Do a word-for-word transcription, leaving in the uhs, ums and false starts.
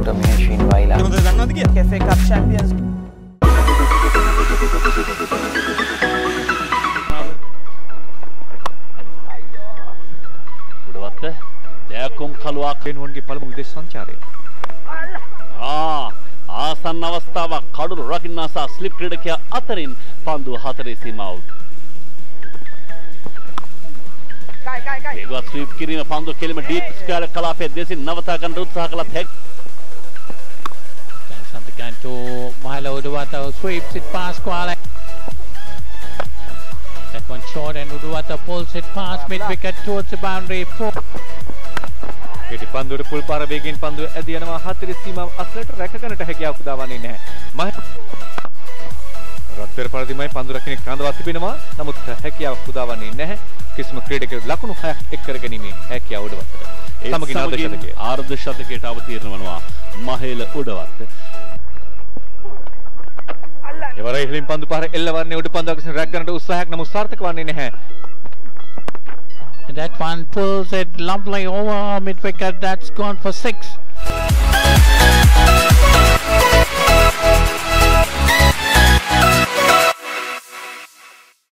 Mehshin Waila. Cafe Cup champions. Udawatte Jayakum Khaluak වෙනුවන්ගේ පළමු විදේශ සංචාරය. ආ ආසන්න අවස්ථාවක් කඩුළු රකින්නා සහ ස්ලිප් ක්‍රීඩකයා අතරින් පන්දුව හතරේ සීමාව. ඒගොල්ලෝ ස්වීප් කිරීම පන්දුව කෙලිම ඩීප් ස්ක්වයර් කලාපයේ දෙසින් නවතා ගන්න උත්සාහ කළත් හැක්. Something to Mahela Udawatte sweeps it past Kuala. That one short and Udawatte pulls it past mid wicket towards the boundary. Four. පිටි පන්දුවට පුල් පාර වේගයෙන් පන්දුව ඇදී යනවා හතරේ සීමාව අසලට රැක ගන්නට හැකියාවක් උදාවන්නේ නැහැ. මහ රත්පෙර පරිදිමයි පන්දු රකින්න කඳවා තිබෙනවා. නමුත් හැකියාවක් උදාවන්නේ නැහැ. කිසිම ක්‍රීඩකයෙකුට ලකුණු හයක් එක් කරගැනීමේ හැකියාව උඩවත්තට. ඒ සමගින් අර්ධ ශතකයට අවතීර්ණ වෙනවා Mahela Udawatte. එවර ඉහළින් පන්දු පාර එල්ලවන්නේ උඩ පන්දුවක් විසින් රැක් ගන්නට උත්සාහයක් නමුත් සාර්ථක වන්නේ නැහැ. And that one pulls it lovely over mid wicket. That's gone for six.